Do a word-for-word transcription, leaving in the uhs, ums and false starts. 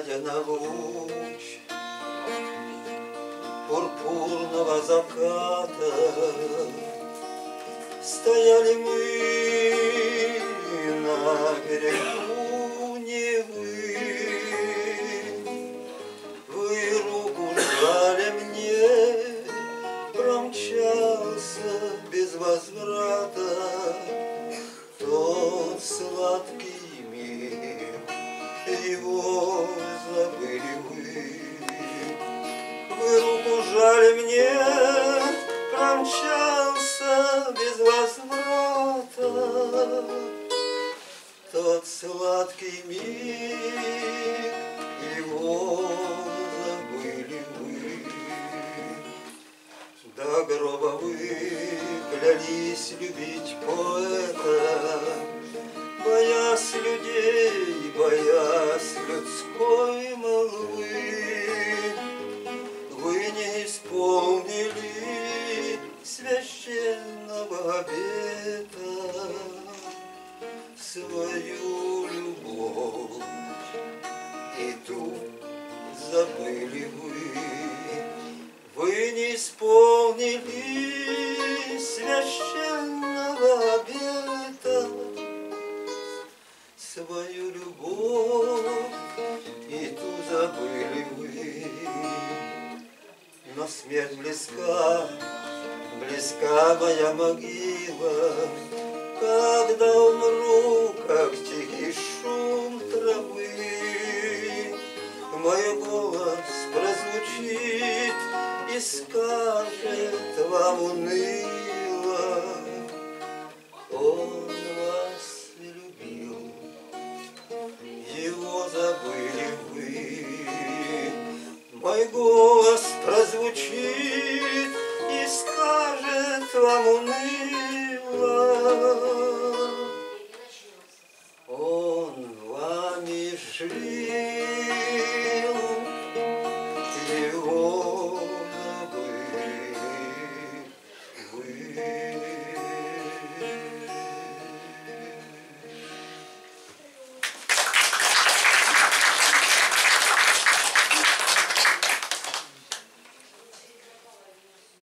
глядя на луч пурпурного заката, стояли мы на берегу Невы. Вы руку жали мне, промчался без возврата тот сладкий миг, его забыли вы. Вы руку жали мне, промчался без возврата тот сладкий миг, его забыли вы. До гроба вы клялись любить поэта, боясь людей, боясь людской молвы. Вы не исполнили священного обета, свою любовь и ту забыли вы. Вы не исполнили священного обета, свою любовь и ту забыли вы. Но смерть близка, близка моя могила, когда умру, как тихий шум травы, мой голос прозвучит и скажет вам уныло: он вас любил, его забыли вы. Мой голос прозвучит и скажет вам уныло: